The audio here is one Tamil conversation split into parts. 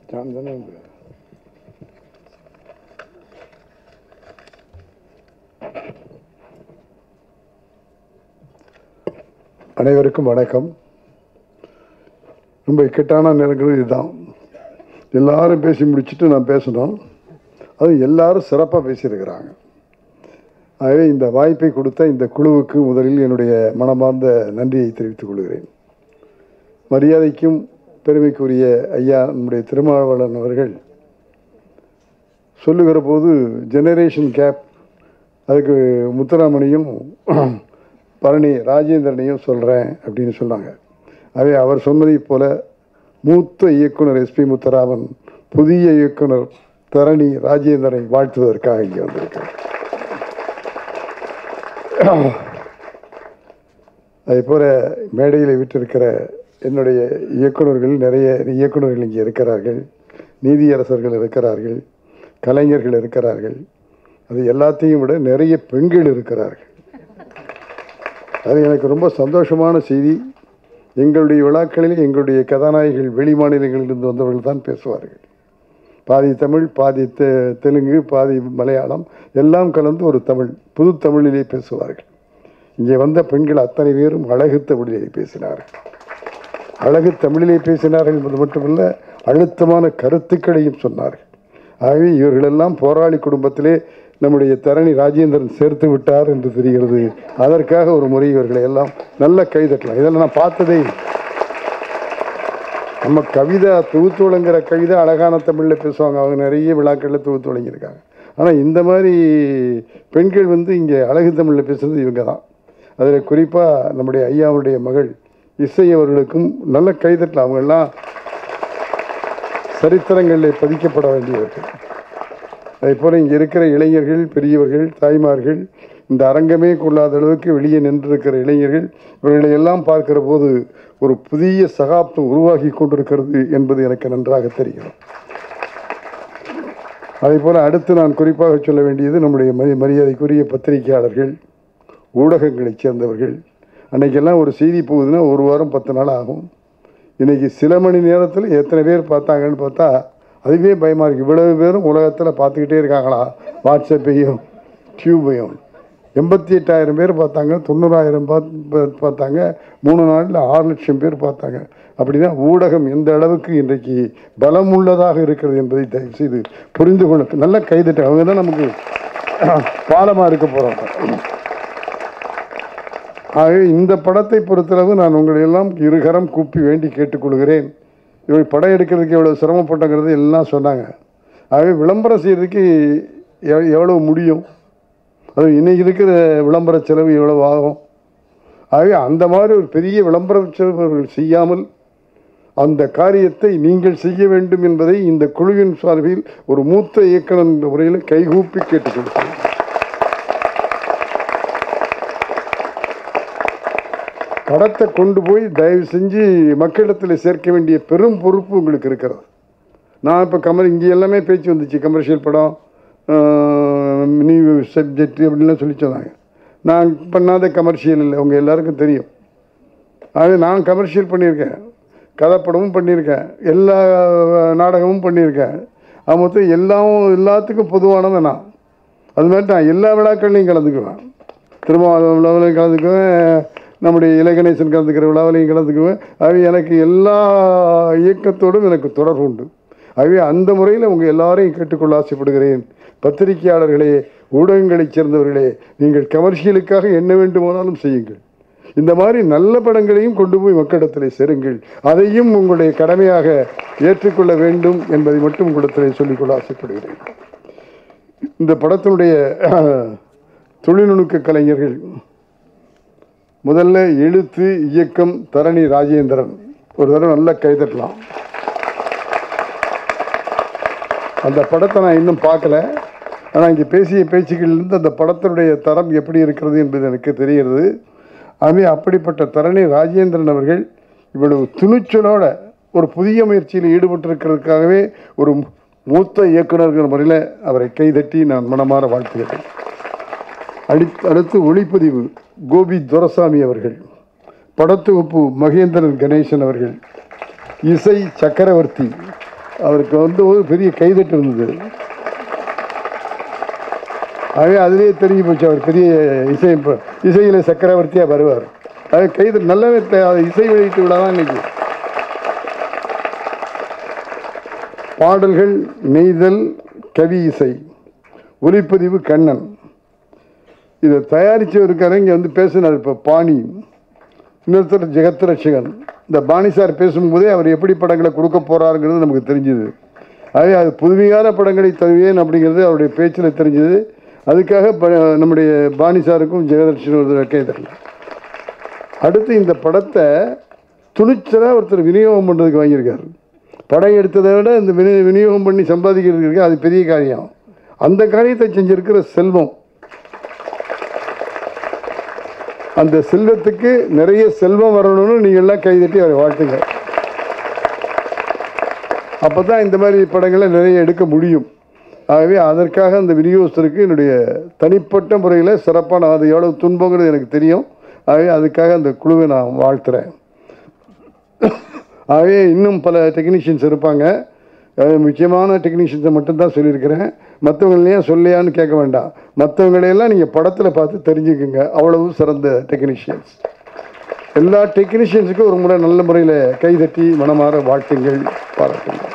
அனைவருக்கும் வணக்கம். ரொம்ப இக்கட்டான நேரங்கள் இதுதான். எல்லாரும் பேசி முடிச்சுட்டு நான் பேசணும். அது எல்லாரும் சிறப்பாக பேசியிருக்கிறாங்க. ஆகவே இந்த வாய்ப்பை கொடுத்த இந்த குழுவுக்கு முதலில் என்னுடைய மனமார்ந்த நன்றியை தெரிவித்துக் கொள்கிறேன். மரியாதைக்கும் பெருமைக்குரிய ஐயா நம்முடைய திருமாவளவன் அவர்கள் சொல்லுகிற போது ஜெனரேஷன் கேப், அதுக்கு முத்துராமனையும் பரணி ராஜேந்திரனையும் சொல்கிறேன் அப்படின்னு சொன்னாங்க. ஆகவே அவர் சொன்னதைப் போல மூத்த இயக்குனர் எஸ்பி முத்துராமன் புதிய இயக்குனர் தரணி ராஜேந்திரனை வாழ்த்துவதற்காக இங்கே வந்திருக்கிறார். அதே போல மேடையில் விட்டிருக்கிற என்னுடைய இயக்குநர்கள், நிறைய இயக்குநர்கள் இங்கே இருக்கிறார்கள், நீதியரசர்கள் இருக்கிறார்கள், கலைஞர்கள் இருக்கிறார்கள். அது எல்லாத்தையும் விட நிறைய பெண்கள் இருக்கிறார்கள். அது எனக்கு ரொம்ப சந்தோஷமான செய்தி. எங்களுடைய விழாக்களில் எங்களுடைய கதாநாயகிகள் வெளி மாநிலங்களிலிருந்து வந்தவர்கள் தான் பேசுவார்கள். பாதி தமிழ், பாதி தெலுங்கு, பாதி மலையாளம் எல்லாம் கலந்து ஒரு தமிழ், புது தமிழிலே பேசுவார்கள். இங்கே வந்த பெண்கள் அத்தனை பேரும் அழகு தமிழிலே பேசினார்கள். அழகு தமிழிலே பேசினார்கள் என்பது மட்டுமல்ல, அழுத்தமான கருத்துக்களையும் சொன்னார்கள். ஆகவே இவர்களெல்லாம் போராளி குடும்பத்திலே நம்முடைய தரணி ராஜேந்திரன் சேர்த்து விட்டார் என்று தெரிகிறது. அதற்காக ஒரு முறை இவர்களை எல்லாம் நல்ல கைதட்டலாம். இதெல்லாம் நான் பார்த்ததே. நம்ம கவிதை தொகுத்து வழங்குகிற கவிதை அழகான தமிழில் பேசுவாங்க. அவங்க நிறைய விழாக்களில் தொகுத்து வழங்கியிருக்காங்க. ஆனால் இந்த மாதிரி பெண்கள் இங்கே அழகு தமிழில் பேசுகிறது இவங்க தான். அதில் குறிப்பாக நம்முடைய ஐயாவுடைய மகள் இசை அவர்களுக்கும் நல்ல கைதட்டலாம். அவங்கெல்லாம் சரித்திரங்களில் பதிக்கப்பட வேண்டியவர்கள். அதே போல் இங்கே இருக்கிற இளைஞர்கள், பெரியவர்கள், தாய்மார்கள், இந்த அரங்கமே கொள்ளாத அளவுக்கு வெளியே நின்றிருக்கிற இளைஞர்கள், இவர்களை எல்லாம் பார்க்கிற போது ஒரு புதிய சகாப்தம் உருவாகி கொண்டிருக்கிறது என்பது எனக்கு நன்றாக தெரிகிறது. அதே போல் அடுத்து நான் குறிப்பாக சொல்ல வேண்டியது நம்முடைய மரியாதைக்குரிய பத்திரிகையாளர்கள், ஊடகங்களைச் சேர்ந்தவர்கள். அன்றைக்கெல்லாம் ஒரு செய்தி போகுதுன்னா 1 வாரம் 10 நாள் ஆகும். இன்றைக்கி சில மணி நேரத்தில் எத்தனை பேர் பார்த்தாங்கன்னு பார்த்தா அதுவே பயமாக இருக்குது. இவ்வளவு பேரும் உலகத்தில் பார்த்துக்கிட்டே இருக்காங்களா வாட்ஸ்அப்பையும் டியூபையும். 88,000 பேர் பார்த்தாங்க, 90,000 பார்த்தாங்க, 3 நாளில் 6 லட்சம் பேர் பார்த்தாங்க. அப்படின்னா ஊடகம் எந்த அளவுக்கு இன்றைக்கு பலம் உள்ளதாக இருக்கிறது என்பதை தயவுசெய்து புரிந்து கொள்ள நல்ல கைதட்டு. அவங்க தான் நமக்கு பாலமாக இருக்க போகிறாங்க. ஆகவே இந்த படத்தை பொறுத்தளவு நான் உங்களை எல்லாம் இருகரம் கூப்பி வேண்டி கேட்டுக்கொள்கிறேன். இவங்க படம் எடுக்கிறதுக்கு எவ்வளோ சிரமப்பட்டங்கிறது எல்லாம் சொன்னாங்க. ஆகவே விளம்பரம் செய்கிறதுக்கு எவ்வளவு முடியும், அது இன்றைக்கி இருக்கிற விளம்பர செலவு எவ்வளவு ஆகும். ஆகவே அந்த மாதிரி ஒரு பெரிய விளம்பர செலவு செய்யாமல் அந்த காரியத்தை நீங்கள் செய்ய வேண்டும் என்பதை இந்த குழுவின் சார்பில் ஒரு மூத்த இயக்குனர் என்ற முறையில் கைகூப்பி கேட்டுக்கொள்கிறேன். படத்தை கொண்டு போய் தயவு செஞ்சு மக்களிடத்தில் சேர்க்க வேண்டிய பெரும் பொறுப்பு உங்களுக்கு இருக்கிறது. நான் இப்போ இங்கே எல்லாமே பேச்சு வந்துச்சு, கமர்ஷியல் படம், நியூ சப்ஜெக்ட் அப்படின்லாம் சொல்லி சொன்னாங்க. நான் பண்ணாத கமர்ஷியல் இல்லை, உங்கள் எல்லாருக்கும் தெரியும். அது நான் கமர்ஷியல் பண்ணியிருக்கேன், கதைப்படமும் பண்ணியிருக்கேன், எல்லா நாடகமும் பண்ணியிருக்கேன். அது மொத்தம் எல்லாத்துக்கும் பொதுவானவன் நான். அது மாதிரி நான் எல்லா விழாக்கள்லையும் கலந்துக்குவேன். திருமாவளவன் விழாவிலையும் கலந்துக்குவேன், நம்முடைய இலகணேசன் கலந்துக்கிற விழாவிலையும் கலந்துக்குவேன். ஆகவே எனக்கு எல்லா இயக்கத்தோடும் எனக்கு தொடர்பு உண்டு. ஆகவே அந்த முறையில் உங்கள் எல்லாரையும் கேட்டுக்கொள்ள ஆசைப்படுகிறேன். பத்திரிகையாளர்களே, ஊடகங்களைச் சேர்ந்தவர்களே, நீங்கள் கமர்ஷியலுக்காக என்ன வேண்டுமானாலும் செய்யுங்கள். இந்த மாதிரி நல்ல படங்களையும் கொண்டு போய் மக்களிடத்தில் சேருங்கள். அதையும் உங்களுடைய கடமையாக ஏற்றுக்கொள்ள வேண்டும் என்பதை மட்டும் உங்களிடத்தில் சொல்லிக்கொள்ள ஆசைப்படுகிறேன். இந்த படத்தினுடைய தொழில்நுட்ப கலைஞர்கள், முதல்ல எழுத்து இயக்கம் தரணி ராஜேந்திரன். ஒரு தடவை நல்ல கைதட்டலாம். அந்த படத்தை நான் இன்னும் பார்க்கல, ஆனால் இங்கே பேசிய பேச்சுக்களிலிருந்து அந்த படத்தினுடைய தரம் எப்படி இருக்கிறது என்பது எனக்கு தெரிகிறது. ஆகவே அப்படிப்பட்ட தரணி ராஜேந்திரன் அவர்கள் இவ்வளவு துணிச்சலோட ஒரு புதிய முயற்சியில் ஈடுபட்டிருக்கிறதுக்காகவே ஒரு மூத்த இயக்குநர்கள் முறையில் அவரை கைதட்டி நான் மனமாற வாழ்த்துகிறேன். அடுத்து ஒளிப்பதிவு கோபி துரசாமி அவர்கள், படத்தொகுப்பு மகேந்திரன் கணேசன் அவர்கள், இசை சக்கரவர்த்தி, அவருக்கு வந்து ஒரு பெரிய கைதட்டு இருந்தது. ஆகவே அதுலேயே தெரிஞ்சு போச்சு அவர் பெரிய இசையில் சக்கரவர்த்தியாக வருவார். அது கைதட்டு நல்லாவே இசை வெளியிட்டு விடாதான் இன்னைக்கு. பாடல்கள், நெய்தல், கவி இசை, ஒலிப்பதிவு கண்ணன். இதை தயாரித்தவருக்கார இங்கே வந்து பேசினார். இப்போ பாணி, இன்னொருத்தர் ஜெகத் ரட்சகன். இந்த பாணி சார் பேசும்போதே அவர் எப்படி படங்களை கொடுக்க போகிறாருங்கிறது நமக்கு தெரிஞ்சுது. ஆகவே அது புதுமையான படங்களை தருவேன் அப்படிங்கிறது அவருடைய பேச்சில் தெரிஞ்சது. அதுக்காக நம்முடைய பாணி சாருக்கும் ஜெகதர்ஷனும் கைதறல. அடுத்து இந்த படத்தை துணிச்சலாக ஒருத்தர் விநியோகம் பண்ணுறதுக்கு வாங்கியிருக்காரு. படம் எடுத்ததை விட இந்த விநியோகம் பண்ணி சம்பாதிக்கிறதுக்கு அது பெரிய காரியம். அந்த காரியத்தை செஞ்சிருக்கிற செல்வம், அந்த செல்வத்துக்கு நிறைய செல்வம் வரணும்னு நீங்கள் எல்லாம் கைதட்டி அவரை வாழ்த்துங்க. அப்போ தான் இந்த மாதிரி படங்களை நிறைய எடுக்க முடியும். ஆகவே அதற்காக அந்த விநியோகஸ்தருக்கு என்னுடைய தனிப்பட்ட முறையில் சிறப்பான, அது எவ்வளோ துன்பங்கிறது எனக்கு தெரியும். ஆகவே அதுக்காக அந்த குழுவை நான் வாழ்த்துறேன். ஆகவே இன்னும் பல டெக்னீஷியன்ஸ் இருப்பாங்க. முக்கியமான டெக்னீஷியன்ஸை மட்டும்தான் சொல்லியிருக்கிறேன். மற்றவங்களையும் சொல்லையான்னு கேட்க வேண்டாம். மற்றவங்களையெல்லாம் நீங்கள் படத்தில் பார்த்து தெரிஞ்சுக்குங்க. அவ்வளவு சிறந்த டெக்னீஷியன்ஸ். எல்லா டெக்னீஷியன்ஸுக்கும் ஒரு முறை நல்ல முறையில் கைதட்டி மனமாற வாழ்த்துங்கள், பாராட்டுங்கள்.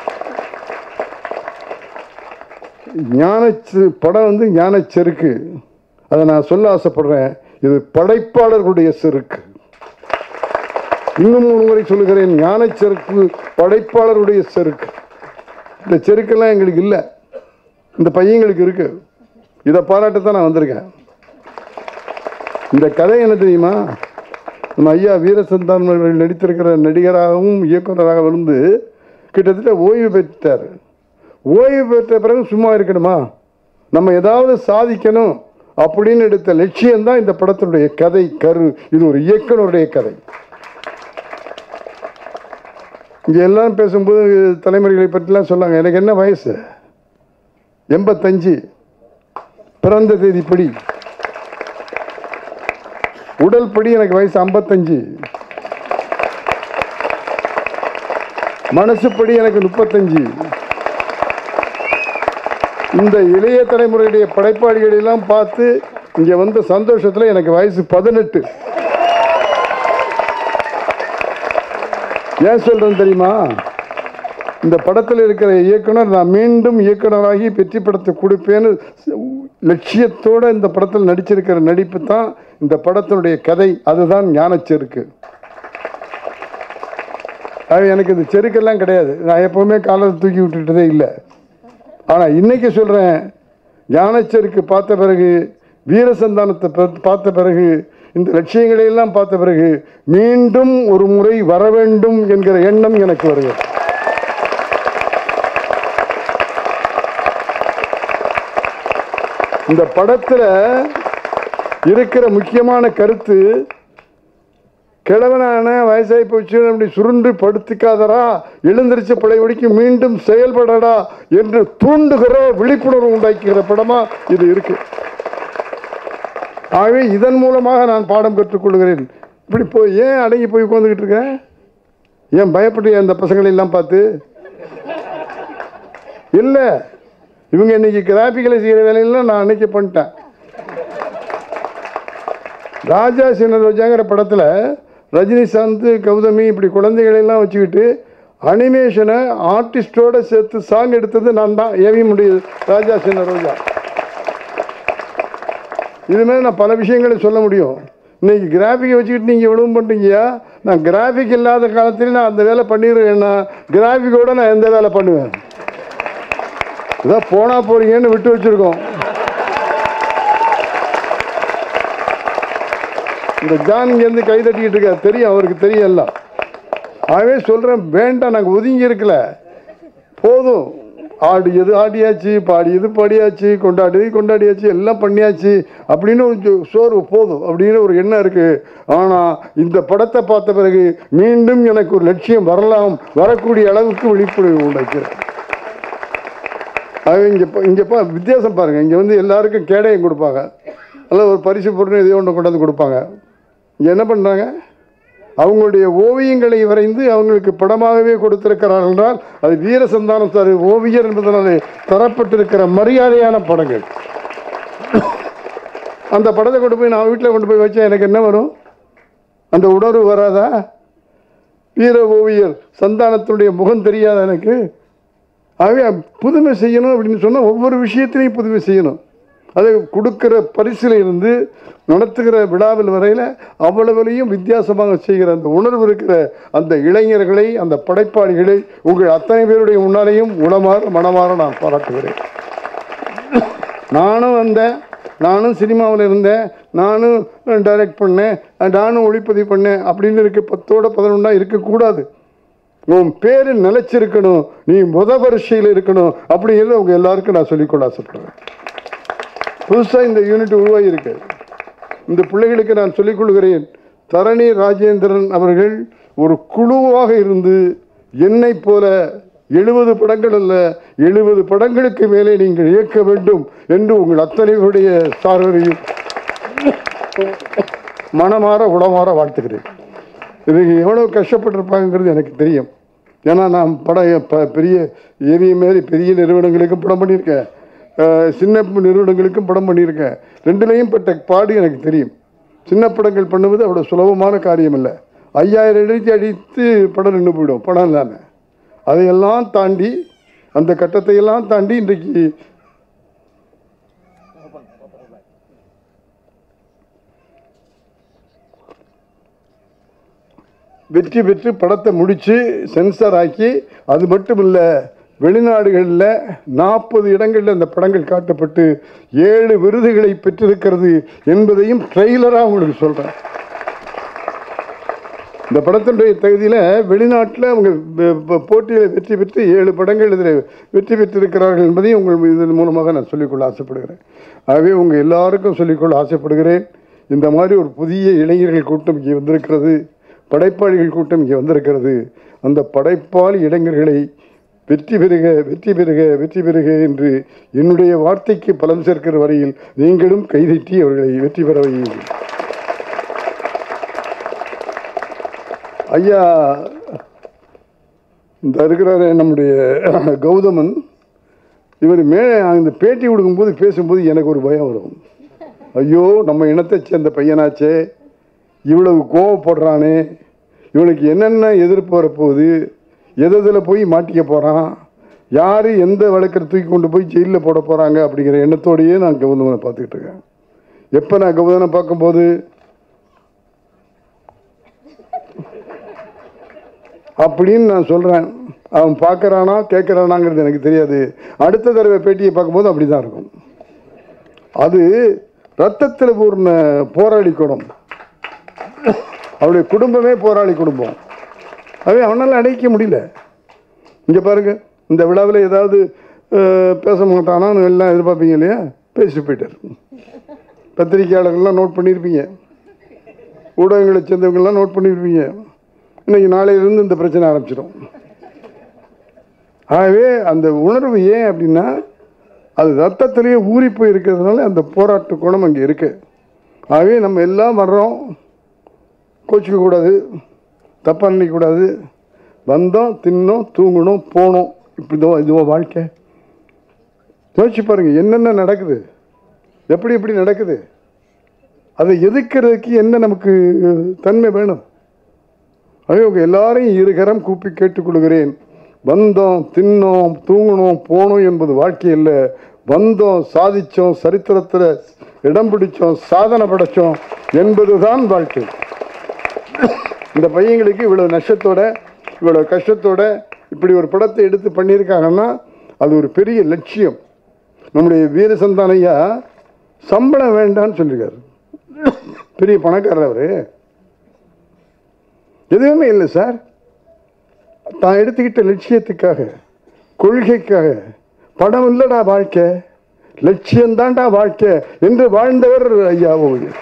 படம் வந்து ஞானச்செருக்கு. அதை நான் சொல்ல ஆசைப்படுறேன். இது படைப்பாளர்களுடைய செருக்கு. இன்னும் ஒரு முறை சொல்லுகிறேன், ஞானச்செருக்கு படைப்பாளருடைய செருக்கு. இந்த செருக்கெல்லாம் எங்களுக்கு இல்லை, இந்த பையங்களுக்கு இருக்கு. இதை பாராட்டத்தான் நான் வந்திருக்கேன். இந்த கதை என்ன தெரியுமா? நம்ம ஐயா வீரசந்தானம் அவர்கள் நடித்திருக்கிற நடிகராகவும் இயக்குநராக இருந்து கிட்டத்தட்ட ஓய்வு பெற்றார். ஓய்வு பெற்ற பிறகு சும்மா இருக்கணுமா? நம்ம ஏதாவது சாதிக்கணும் அப்படின்னு எடுத்த லட்சியம்தான் இந்த படத்தினுடைய கதை கரு. இது ஒரு இயக்குனருடைய கதை. இங்கே எல்லாரும் பேசும்போது தலைமுறைகளை பற்றிலாம் சொன்னாங்க. எனக்கு என்ன வயசு? 85. பிறந்த தேதிப்படி, உடல் படி எனக்கு வயசு 55. மனசுப்படி எனக்கு 35. இந்த இளைய தலைமுறையுடைய படைப்பாளிகளெல்லாம் பார்த்து இங்கே வந்த சந்தோஷத்தில் எனக்கு வயசு 18. ஏன் சொல்கிறேன்னு தெரியுமா? இந்த படத்தில் இருக்கிற இயக்குனர் நான் மீண்டும் இயக்குனராகி வெற்றி படத்தை கொடுப்பேன்னு லட்சியத்தோடு இந்த படத்தில் நடிச்சிருக்கிற நடிப்பு தான் இந்த படத்தினுடைய கதை. அதுதான் ஞானச்செருக்கு. அது எனக்கு இந்த செருக்கெல்லாம் கிடையாது. நான் எப்போவுமே காலத்தை தூக்கி விட்டுட்டதே இல்லை. ஆனால் இன்னைக்கு சொல்கிறேன், ஞானச்செருக்கு பார்த்த பிறகு, வீரசந்தானத்தை பார்த்த பிறகு, இந்த லட்சியங்களையெல்லாம் பார்த்த பிறகு மீண்டும் ஒரு முறை வர வேண்டும் என்கிற எண்ணம் எனக்கு வருகிறது. இந்த படத்தில் இருக்கிற முக்கியமான கருத்து, கிழவனான வயசாகி போச்சு அப்படி சுருண்டு படுத்துக்காதரா, எழுந்திரிச்ச பழையபடிக்கு மீண்டும் செயல்படடா என்று தூண்டுகிற விழிப்புணர்வு உண்டாக்குகிற படமா இது இருக்கு. ஆகவே இதன் மூலமாக நான் பாடம் கற்றுக்கொள்கிறேன். இப்படி போய் ஏன் அடங்கி போய் உட்காந்துக்கிட்டு இருக்கேன்? ஏன் பயப்பட்டு அந்த பசங்களை எல்லாம் பார்த்து இல்லை. இவங்க இன்னைக்கு கிராஃபிக்கலை செய்கிற வேலையெல்லாம் நான் அன்னைக்கு பண்ணிட்டேன். ராஜா சின்ன ரோஜாங்கிற படத்தில் ரஜினிகாந்த், கௌதமி இப்படி குழந்தைகளெல்லாம் வச்சுக்கிட்டு அனிமேஷனை ஆர்டிஸ்டோடு சேர்த்து சாங் எடுத்தது நான் தான். ஏவி முடியுது ராஜா சின்ன ரோஜா. இதுமாதிரி நான் பல விஷயங்களை சொல்ல முடியும். இன்றைக்கி கிராஃபிக்கை வச்சுக்கிட்டு நீங்கள் எவ்வளவு பண்ணுறீங்கயா? நான் கிராஃபிக் இல்லாத காலத்தில் நான் அந்த வேலை பண்ணிடுவேன்னா கிராஃபிக்கோடு நான் எந்த வேலை பண்ணுவேன்? இதான் போனால் போகிறீங்கன்னு விட்டு வச்சுருக்கோம். இந்த ஜான் இங்கேருந்து கை தட்டிக்கிட்டு இருக்காரு, தெரியும், அவருக்கு தெரியும் எல்லாம். ஆகவே சொல்கிறேன், வேண்டாம், நாங்கள் ஒதுங்கி இருக்கல, போதும். ஆடியது ஆடியாச்சு, பாடியது பாடியாச்சு, கொண்டாடியாச்சு, எல்லாம் பண்ணியாச்சு அப்படின்னு ஒரு சோர்வு போதும் அப்படின்னு ஒரு எண்ணம் இருக்குது. ஆனால் இந்த படத்தை பார்த்த பிறகு மீண்டும் எனக்கு ஒரு லட்சியம் வரலாம், வரக்கூடிய அளவுக்கு விழிப்புணர்வு உண்டாக்கிறேன். அது இங்கே வித்தியாசம் பாருங்கள். இங்கே வந்து எல்லாருக்கும் கேடயம் கொடுப்பாங்க, அல்ல ஒரு பரிசு பொருள் எதையோ ஒன்று கொண்டாந்து கொடுப்பாங்க. இங்கே என்ன பண்ணுறாங்க? அவங்களுடைய ஓவியங்களை வரைந்து அவங்களுக்கு படமாகவே கொடுத்திருக்கிறார்கள் என்றால் அது வீரசந்தானம் சார் ஓவியர் என்பதனாலே தரப்பட்டிருக்கிற மரியாதையான படங்கள். அந்த படத்தை கொண்டு போய் நான் வீட்டில் கொண்டு போய் வச்சா எனக்கு என்ன வரும்? அந்த உணர்வு வராதா? வீர ஓவியர் சந்தானத்தினுடைய முகம் தெரியாத எனக்கு? ஆகவே புதுமை செய்யணும் அப்படின்னு சொன்னால் ஒவ்வொரு விஷயத்திலையும் புதுமை செய்யணும். அதை கொடுக்கிற பரிசில் இருந்து நடத்துகிற விழாவில் வரையில் அவ்வளவுலையும் வித்தியாசமாக செய்கிற அந்த உணர்வு இருக்கிற அந்த இளைஞர்களை, அந்த படைப்பாளிகளை உங்கள் அத்தனை பேருடைய முன்னாலேயும் மனமாற நான் பாராட்டுகிறேன். நானும் சினிமாவில் இருந்தேன், நானும் டைரக்ட் பண்ணேன், நானும் ஒளிப்பதிவு பண்ணேன் அப்படின்னு இருக்க 10ஓட 11 இருக்கக்கூடாது. உன் பேர் நிலைச்சிருக்கணும், நீ வரிசையில் இருக்கணும் அப்படிங்கிறத உங்கள் எல்லாருக்கும் நான் சொல்லிக்கொள்ள ஆசைப்படுறேன். புதுசாக இந்த யூனிட் உருவாகியிருக்கு. இந்த பிள்ளைகளுக்கு நான் சொல்லிக் கொள்கிறேன், தரணி ராஜேந்திரன் அவர்கள் ஒரு குழுவாக இருந்து என்னை போல 70 படங்கள் அல்ல 70 படங்களுக்கு மேலே நீங்கள் இயக்க வேண்டும் என்று உங்கள் அத்தனையுடைய சார்பையும் மனமாற உளமாற வாழ்த்துக்கிறேன். இதுக்கு எவ்வளோ கஷ்டப்பட்டிருப்பாங்கிறது எனக்கு தெரியும். ஏன்னா நான் பெரிய ஏவிஎம் மாரி பெரிய நிறுவனங்களுக்கும் படம் பண்ணியிருக்கேன், சின்ன நிறுவனங்களுக்கும் படம் பண்ணியிருக்கேன். ரெண்டுலேயும் பட்ட பாடு எனக்கு தெரியும். சின்ன படங்கள் பண்ணுவது அவ்வளோ சுலபமான காரியம் இல்லை. 5000 அடித்து படம் நின்று போயிடும், படம் இல்லாமல். அதையெல்லாம் தாண்டி, அந்த கட்டத்தையெல்லாம் தாண்டி இன்றைக்கு வெற்றி பெற்று படத்தை முடித்து சென்சார் ஆக்கி, அது மட்டும் இல்லை வெளிநாடுகளில் 40 இடங்களில் அந்த படங்கள் காட்டப்பட்டு 7 விருதுகளை பெற்றிருக்கிறது என்பதையும் ட்ரெய்லராக உங்களுக்கு சொல்கிறேன். இந்த படத்தினுடைய தகுதியில் வெளிநாட்டில் அவங்க போட்டியில் வெற்றி பெற்று 7 படங்கள் இதில் வெற்றி பெற்றிருக்கிறார்கள் என்பதையும் உங்கள் இதன் மூலமாக நான் சொல்லிக்கொள்ள ஆசைப்படுகிறேன். ஆகவே உங்கள் எல்லாருக்கும் சொல்லிக்கொள்ள ஆசைப்படுகிறேன், இந்த மாதிரி ஒரு புதிய இளைஞர்கள் கூட்டம் இங்கே வந்திருக்கிறது, படைப்பாளிகள் கூட்டம் இங்கே வந்திருக்கிறது. அந்த படைப்பாளி இளைஞர்களை வெற்றி பெறுக வெற்றி பெறுக வெற்றி பெறுக என்று என்னுடைய வார்த்தைக்கு பலம் சேர்க்கிற வரையில் நீங்களும் கைதட்டி அவர்களை வெற்றி பெற வையுங்கள். ஐயா இந்த இருக்கிறார நம்முடைய கௌதமன், இவர் மேலே இந்த பேட்டி கொடுக்கும்போது பேசும்போது எனக்கு ஒரு பயம் வரும். ஐயோ, நம்ம இனத்தை சேர்ந்த பையனாச்சே, இவ்வளவு கோவப்படுறானே, இவனுக்கு என்னென்ன எதிர்ப்பு வரப்போகுது, எதில் போய் மாட்டிக்க போகிறான், யார் எந்த வழக்கை தூக்கி கொண்டு போய் ஜெயிலில் போட போகிறாங்க அப்படிங்கிற எண்ணத்தோடையே நான் கௌதமனை பார்த்துக்கிட்டு இருக்கேன். எப்போ நான் கௌதமனை பார்க்கும்போது அப்படின்னு நான் சொல்கிறேன், அவன் பார்க்குறானா கேட்குறானாங்கிறது எனக்கு தெரியாது. அடுத்த தடவை பேட்டியை பார்க்கும்போது அப்படி தான் இருக்கும். அது ரத்தத்தில் பூர்ண போராளி குணம், அவருடைய குடும்பமே போராளி குடும்பம். அவை அவனால் அடைக்க முடியல. இங்கே பாருங்கள், இந்த விழாவில் ஏதாவது பேச மாட்டானான்னு எல்லாம் எதிர்பார்ப்பீங்க இல்லையா, பேசிட்டு போயிட்டார். பத்திரிகையாளர்கள்லாம் நோட் பண்ணியிருப்பீங்க, ஊடகங்களை சேர்ந்தவங்கள்லாம் நோட் பண்ணியிருப்பீங்க. இன்றைக்கி நாளையிலிருந்து இந்த பிரச்சனை ஆரம்பிச்சிடும். ஆகவே அந்த உணர்வு ஏன் அப்படின்னா, அது ரத்தத்திலேயே ஊறி போய் இருக்கிறதுனால அந்த போராட்ட குணம் அங்கே இருக்குது. ஆகவே நம்ம எல்லாம் வர்றோம், கோச்சிக்கக்கூடாது, தப்பாக நினைக்கக்கூடாது. வந்தோம், தின்னோம், தூங்கணும், போனோம், இப்படிதான் இதுவோ வாழ்க்கை. யோசிச்சு பாருங்கள், என்னென்ன நடக்குது, எப்படி எப்படி நடக்குது, அதை எதிர்க்கிறதுக்கு என்ன நமக்கு தன்மை வேணும். ஆகவே உங்கள் எல்லாரையும் இருகரம் கூப்பி கேட்டுக்கொள்கிறேன். வந்தோம், தின்னோம், தூங்கணும், போனோம் என்பது வாழ்க்கை இல்லை. வந்தோம், சாதித்தோம், சரித்திரத்தில் இடம் பிடிச்சோம், சாதனை படைத்தோம் என்பது தான் வாழ்க்கை. இந்த பையங்களுக்கு இவ்வளோ நஷ்டத்தோட, இவ்வளோ கஷ்டத்தோட இப்படி ஒரு படத்தை எடுத்து பண்ணியிருக்காங்கன்னா அது ஒரு பெரிய லட்சியம். நம்முடைய வீரசந்தானையா சம்பளம் வேண்டான்னு சொல்லியிருக்காரு. பெரிய பணக்காரர் அவர். எதுவுமே இல்லை சார், தான் எடுத்துக்கிட்ட லட்சியத்துக்காக, கொள்கைக்காக, படம் இல்லைடா வாழ்க்கை, லட்சியம்தான்டா வாழ்க்கை என்று வாழ்ந்தவர் ஐயா ஓவியர்.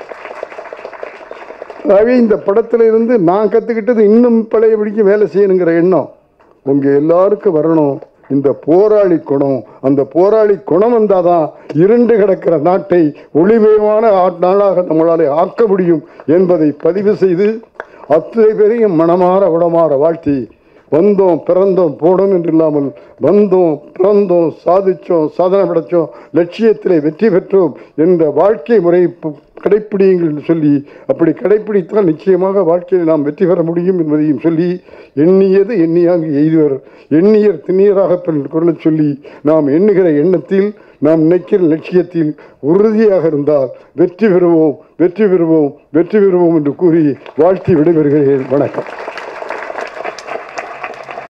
ஆகவே இந்த படத்தில் இருந்து நான் கற்றுக்கிட்டது இன்னும் பழையபடிக்கு வேலை செய்யணுங்கிற எண்ணம் உங்கள் எல்லாருக்கும் வரணும். இந்த போராளி குணம், அந்த போராளி குணம் வந்தால் தான் இருண்டு கிடக்கிற நாட்டை ஒளிமயமான நாளாக நம்மளால் ஆக்க முடியும் என்பதை பதிவு செய்து அத்தனை பேரையும் மனமாற உடமாற வாழ்த்தி வந்தோம் பிறந்தோம் போனோம் என்று இல்லாமல் வந்தோம் பிறந்தோம் சாதித்தோம் சாதனை படைத்தோம் லட்சியத்திலே வெற்றி பெற்றோம் என்ற வாழ்க்கை முறை கடைப்பிடியுங்கள் என்று சொல்லி அப்படி கடைப்பிடித்தால் நிச்சயமாக வாழ்க்கையில் நாம் வெற்றி பெற முடியும் என்பதையும் சொல்லி எண்ணியது எண்ணியாங்கு எய்துவர் எண்ணியர் திண்ணியராக குரலை சொல்லி நாம் எண்ணுகிற எண்ணத்தில் நாம் நினைக்கிற லட்சியத்தில் உறுதியாக இருந்தால் வெற்றி பெறுவோம் வெற்றி பெறுவோம் வெற்றி பெறுவோம் என்று கூறி வாழ்த்தி விடைபெறுகிறேன். வணக்கம்.